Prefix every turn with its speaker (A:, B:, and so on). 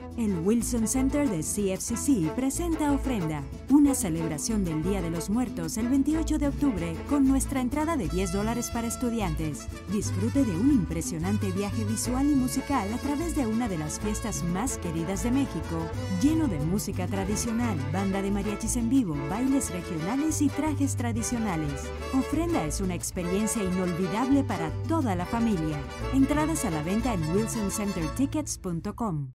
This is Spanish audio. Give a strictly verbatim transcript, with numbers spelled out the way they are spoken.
A: El Wilson Center de C F C C presenta Ofrenda, una celebración del Día de los Muertos el veintiocho de octubre con nuestra entrada de diez dólares para estudiantes. Disfrute de un impresionante viaje visual y musical a través de una de las fiestas más queridas de México, lleno de música tradicional, banda de mariachis en vivo, bailes regionales y trajes tradicionales. Ofrenda es una experiencia inolvidable para toda la familia. Entradas a la venta en wilson center tickets punto com.